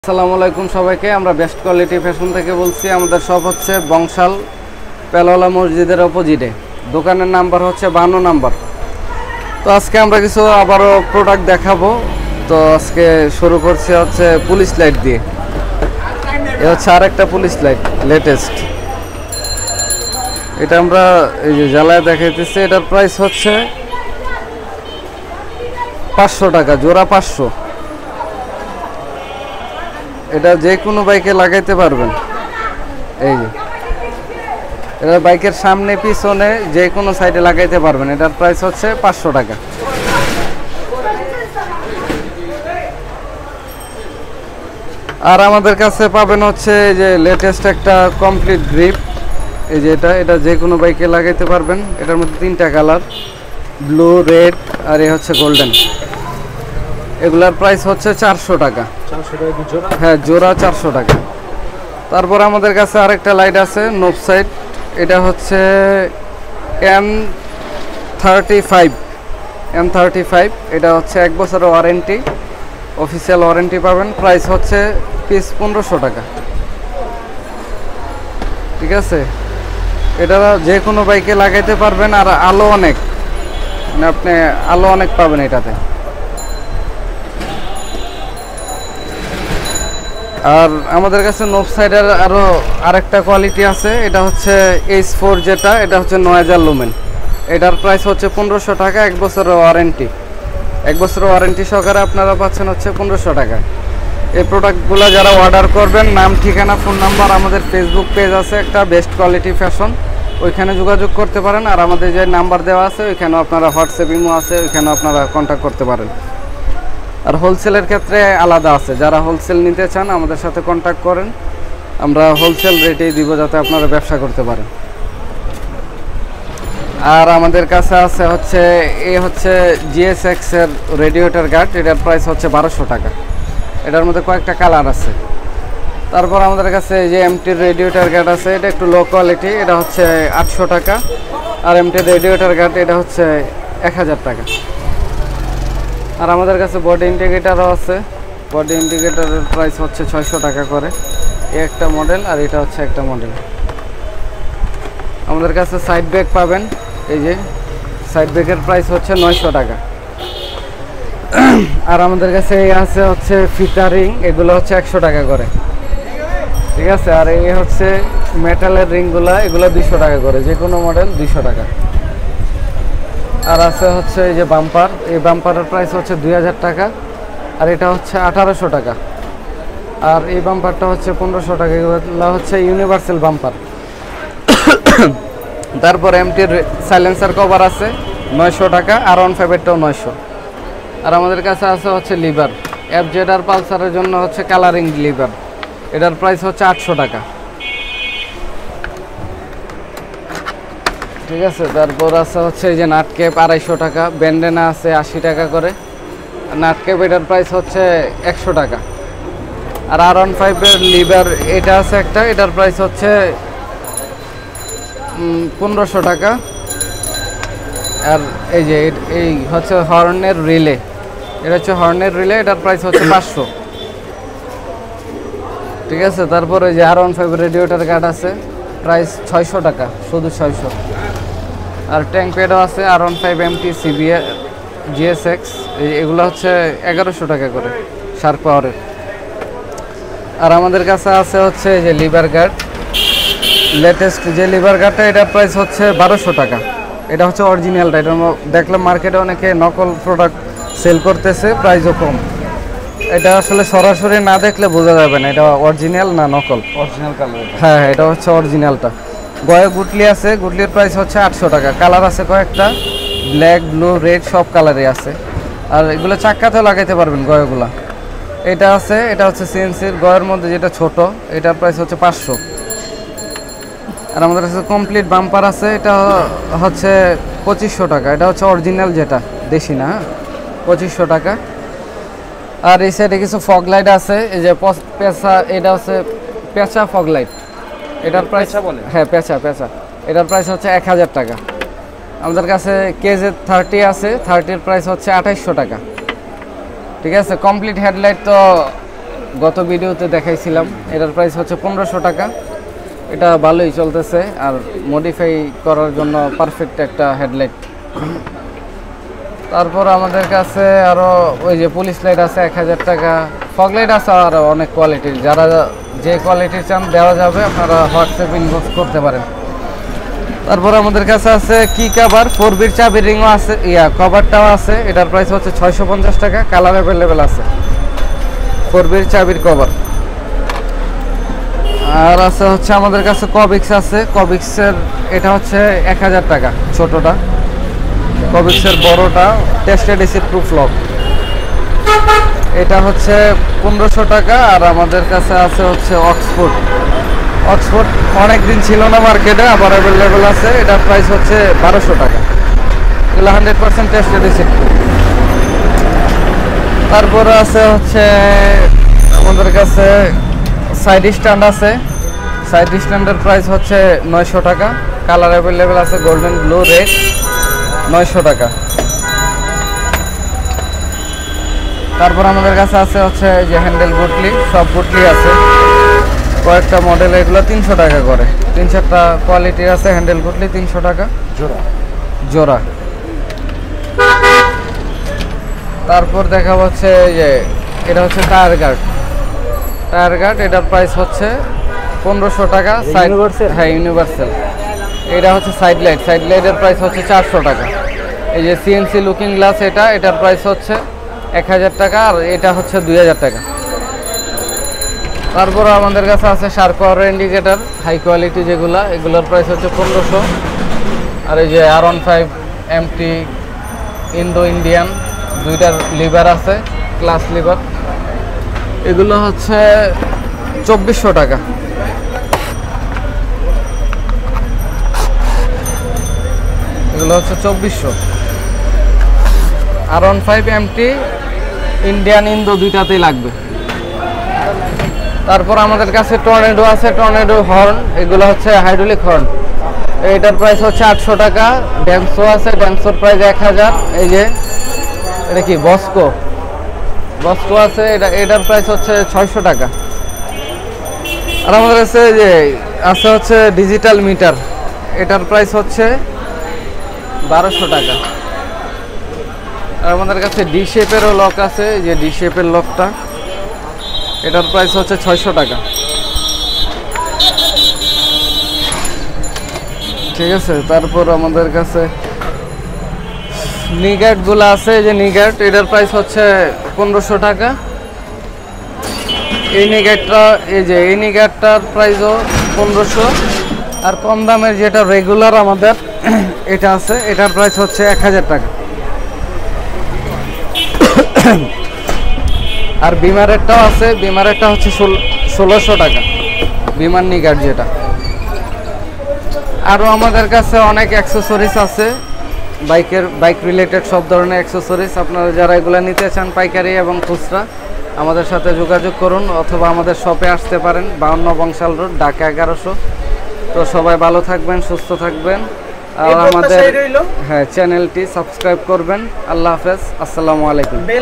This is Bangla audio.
আসসালামু আলাইকুম সবাইকে। আমরা বেস্ট কোয়ালিটি ফ্যাশন থেকে বলছি। আমাদের শপ হচ্ছে বংশাল পেলওয়ালা মসজিদের অপোজিটে। দোকানের নাম্বার হচ্ছে 52 নাম্বার। তো আজকে আমরা কিছু আবারও প্রোডাক্ট দেখাবো। তো আজকে শুরু করছি হচ্ছে পুলিশ লাইট দিয়ে। এ হচ্ছে আরেকটা পুলিশ লাইট লেটেস্ট। এটা আমরা এই যে জ্বালায় দেখাইতেছি। এটার প্রাইস হচ্ছে 500 টাকা, জোড়া 500। এটা যে কোনো বাইকে লাগাইতে পারবেন। এই যে এটা বাইকের সামনে পিছনে যে কোনো সাইডে লাগাইতে পারবেন। এটার প্রাইস হচ্ছে 500 টাকা। আর আমাদের কাছে পাবেন হচ্ছে যে লেটেস্ট একটা কমপ্লিট গ্রিপ। এই যে এটা যে কোনো বাইকে লাগাইতে পারবেন। এটার মধ্যে 3টা কালার, ব্লু, রেড আর এ হচ্ছে গোল্ডেন। এগুলার প্রাইস হচ্ছে 400 টাকা। হ্যাঁ, জোড়া 400 টাকা। তারপর আমাদের কাছে আরেকটা লাইট আছে নোভ সাইড। এটা হচ্ছে M35। এটা হচ্ছে 1 বছরের ওয়ারেন্টি, অফিসিয়াল ওয়ারেন্টি পাবেন। প্রাইস হচ্ছে পিস 1500 টাকা। ঠিক আছে, এটা যে কোনো বাইকে লাগাইতে পারবেন। আর আলো অনেক, মানে আপনি আলো অনেক পাবেন এটাতে। আর আমাদের কাছে নোভ সাইডের আরও আরেকটা কোয়ালিটি আছে। এটা হচ্ছে H4, যেটা এটা হচ্ছে 9000 লুমেন। এটার প্রাইস হচ্ছে 1500 টাকা। 1 বছরের ওয়ারেন্টি, 1 বছরের ওয়ারেন্টি সহকারে আপনারা পাচ্ছেন হচ্ছে 1500 টাকা। এই প্রোডাক্টগুলো যারা অর্ডার করবেন, নাম, ঠিকানা, ফোন নাম্বার, আমাদের ফেসবুক পেজ আছে একটা বেস্ট কোয়ালিটি ফ্যাশন, ওইখানে যোগাযোগ করতে পারেন। আর আমাদের যে নাম্বার দেওয়া আছে ওইখানেও আপনারা হোয়াটসঅ্যাপ, ইমো আছে, ওইখানেও আপনারা কন্ট্যাক্ট করতে পারেন। আর হোলসেলের ক্ষেত্রে আলাদা আছে। যারা হোলসেল নিতে চান আমাদের সাথে কন্ট্যাক্ট করেন, আমরা হোলসেল রেটেই দিব যাতে আপনারা ব্যবসা করতে পারেন। আর আমাদের কাছে আছে হচ্ছে GSX এর রেডিয়েটর গার্ড। এটার প্রাইস হচ্ছে 1200 টাকা। এটার মধ্যে কয়েকটা কালার আছে। তারপর আমাদের কাছে যে MT রেডিয়েটর গার্ড আছে, এটা একটু লো কোয়ালিটি। এটা হচ্ছে 800 টাকা। আর MT রেডিয়েটর গার্ড এটা হচ্ছে 1000 টাকা। আর আমাদের কাছে বডি ইন্ডিকেটারও আছে। বডি ইন্ডিকেটারের প্রাইস হচ্ছে 600 টাকা করে। এই একটা মডেল, আর এটা হচ্ছে একটা মডেল। আমাদের কাছে সাইড ব্যাগ পাবেন। এই যে সাইড ব্যাগের প্রাইস হচ্ছে 900 টাকা। আর আমাদের কাছে এই আছে হচ্ছে ফিটারিং, এগুলো হচ্ছে 100 টাকা করে। ঠিক আছে, আর এই হচ্ছে মেটালের রিংগুলো, এগুলো 200 টাকা করে। যে কোনো মডেল 200 টাকা। আর আছে হচ্ছে এই যে বাম্পার, এই বাম্পারের প্রাইস হচ্ছে 2000 টাকা। আর এটা হচ্ছে 1800 টাকা। আর এই বাম্পারটা হচ্ছে 1500 টাকা। এগুলো হচ্ছে ইউনিভার্সাল বাম্পার। তারপর MT-র সাইলেন্সার কভার আছে 900 টাকা। আর 15টাও 900। আর আমাদের কাছে আছে হচ্ছে লিভার, FZ আর পালসারের জন্য হচ্ছে কালারিং লিভার। এটার প্রাইস হচ্ছে 800 টাকা। ঠিক আছে, তারপর আছে হচ্ছে এই যে নাট ক্যাপ 250 টাকা। ব্যান্ডেনা আছে 80 টাকা করে। নাট ক্যাপ এটার প্রাইস হচ্ছে 100 টাকা। আর R15 এর লিভার এটা আছে একটা, এটার প্রাইস হচ্ছে 1500 টাকা। আর এই যে এই হচ্ছে হর্নের রিলে, এটা হচ্ছে হর্নের রিলে, এটার প্রাইস হচ্ছে 500। ঠিক আছে, তারপর ওই যে R15 রেডিয়েটর গার্ড আছে, প্রাইস 600 টাকা, শুধু 600। আর ট্যাঙ্ক প্যাডও আছে R15 MT CBR GSX, এগুলো হচ্ছে 1100 টাকা করে শার্প পাওয়ারের। আর আমাদের কাছে আছে হচ্ছে যে লিভার গার্ড, লেটেস্ট যে লিভার গার্ডটা, এটার প্রাইস হচ্ছে 1200 টাকা। এটা হচ্ছে অরিজিনালটা। এটা দেখলাম মার্কেটে অনেকে নকল প্রোডাক্ট সেল করতেছে, প্রাইসও কম। এটা আসলে সরাসরি না দেখলে বোঝা যাবে না এটা অরিজিনাল না নকল। Original colour. হ্যাঁ, এটা হচ্ছে অরিজিনালটা। গয়ে গুটলি আছে, গুটলির প্রাইস হচ্ছে 800 টাকা। কালার আছে কয়েকটা, ব্ল্যাক, ব্লু, রেড, সব কালারই আছে। আর এগুলো চাক্কাতেও লাগাইতে পারবেন গয়েগুলা। এটা আছে, এটা হচ্ছে সিএনসির গয়ের মধ্যে যেটা ছোট, এটার প্রাইস হচ্ছে 500। আর আমাদের কাছে কমপ্লিট বাম্পার আছে, এটা হচ্ছে 2500 টাকা। এটা হচ্ছে অরিজিনাল, যেটা দেশি না, 2500 টাকা। আর এই সাইডে কিছু ফগ লাইট আছে, এই যে পেঁচা, এটা হচ্ছে পেঁচা ফগ লাইট। এটার প্রাইস বলে, হ্যাঁ পেঁচা, এটার প্রাইস হচ্ছে 1000 টাকা। আমাদের কাছে KZ30 আছে, 30-র প্রাইস হচ্ছে 2800 টাকা। ঠিক আছে, কমপ্লিট হেডলাইট তো গত ভিডিওতে দেখাইছিলাম, এটার প্রাইস হচ্ছে 1500 টাকা। এটা ভালোই চলতেছে আর মডিফাই করার জন্য পারফেক্ট একটা হেডলাইট। তারপর আমাদের কাছে আরও ওই যে পুলিশ লাইট আছে 1000 টাকা, ফগ লাইট আছে আর অনেক কোয়ালিটির। যারা যে কোয়ালিটির চান দেওয়া যাবে, আপনারা হোয়াটসঅ্যাপ ইনবক্স করতে পারেন। তারপর আমাদের কাছে আছে কি কভার, 4বির চাবির রিংও আছে, কভারটাও আছে। এটার প্রাইস হচ্ছে 650 টাকা, কালার অ্যাভেলেবেল আছে। 4বির চাবির কভার। আর আছে হচ্ছে আমাদের কাছে কবিক্স আছে, কবিক্সের এটা হচ্ছে 1000 টাকা ছোটটা, কবিক্সের বড়টা টেস্টেড এসি প্রুফ লক, এটা হচ্ছে 1500 টাকা। আর আমাদের কাছে আছে হচ্ছে অক্সফোর্ড। অক্সফোর্ড অনেক দিন ছিল না মার্কেটে, আবার অ্যাভেলেবেল আছে। এটার প্রাইস হচ্ছে 1200 টাকা। এগুলো 100% টেস্টেড এসি প্রুফ। তারপরে আছে হচ্ছে আমাদের কাছে সাইড স্ট্যান্ড আছে। সাইড স্ট্যান্ডের প্রাইস হচ্ছে 900 টাকা, কালার অ্যাভেলেবেল আছে গোল্ডেন, ব্লু, রেড, 900 টাকা। তারপর আমাদের কাছে আছে হচ্ছে যে হ্যান্ডেল বুটলি, সব বুটলি আছে কয়েকটা মডেল, এগুলো 300 টাকা করে। 3-4টা কোয়ালিটির আছে হ্যান্ডেল বুটলি, 300 টাকা জোড়া। তারপর দেখা হচ্ছে যে এটা হচ্ছে টায়ার গার্ড। টায়ার গার্ড এটার প্রাইস হচ্ছে 1500 টাকা। সাইড, হ্যাঁ ইউনিভার্সাল। এটা হচ্ছে সাইড লাইট, সাইড লাইটের প্রাইস হচ্ছে 400 টাকা। এই যে সিএনসি লুকিং গ্লাস, এটার প্রাইস হচ্ছে 1000 টাকা, আর এটা হচ্ছে 2000 টাকা। তারপর আমাদের কাছে আছে sharp power indicator, high quality যেগুলা, এগুলোর প্রাইস হচ্ছে 1500। আর এই যে R15 MT ইন্দো ইন্ডিয়ান, দুইটার লিভার আছে, ক্লাস লিভার, এগুলো হচ্ছে 2400 টাকা। এগুলো হচ্ছে 2400। R15 MT ইন্ডিয়ান ইন্দো দুইটাতেই লাগবে। তারপর আমাদের কাছে টর্নেডো আছে, টর্নেডো হর্ন, এগুলো হচ্ছে হাইড্রোলিক হর্ন, এটার প্রাইস হচ্ছে 800 টাকা। ড্যান্সো আছে, ড্যান্সোর প্রাইস 1000। এই যে এটা কি বস্কো, বস্কো আছে, এটার প্রাইস হচ্ছে 600 টাকা। আর আমাদের কাছে যে আছে হচ্ছে ডিজিটাল মিটার, এটার প্রাইস হচ্ছে 1200 টাকা। আর আমাদের কাছে ডি শেপেরও লক আছে, যে ডি শেপের লকটা, এটার প্রাইস হচ্ছে 600 টাকা। ঠিক আছে। তারপর আমাদের কাছে নিগার্ডগুলো আছে, যে নিগার্ড, এটার প্রাইস হচ্ছে 1500 টাকা। এই নিগার্ডটা, এই যে এই নিগার্ডটার প্রাইসও 1500। আর কম দামের যেটা রেগুলার আমাদের এটা আছে, এটার প্রাইস হচ্ছে 1000 টাকা। আর বিমারেরটাও আছে, বিমারেরটা হচ্ছে 1600 টাকা, বিমান নিগার্ড যেটা। আরও আমাদের কাছে অনেক অ্যাক্সেসরিজ আছে, বাইক রিলেটেড সব ধরনের অ্যাক্সেসরিজ। আপনারা যারা এগুলো নিতে চান পাইকারি এবং খুচরা, আমাদের সাথে যোগাযোগ করুন, অথবা আমাদের শপে আসতে পারেন, 52 বংশাল রোড, ঢাকা 1100। তো সবাই ভালো থাকবেন, সুস্থ থাকবেন, আর আমাদের চ্যানেলটি সাবস্ক্রাইব করবেন। আল্লাহ হাফেজ, আসসালামু আলাইকুম।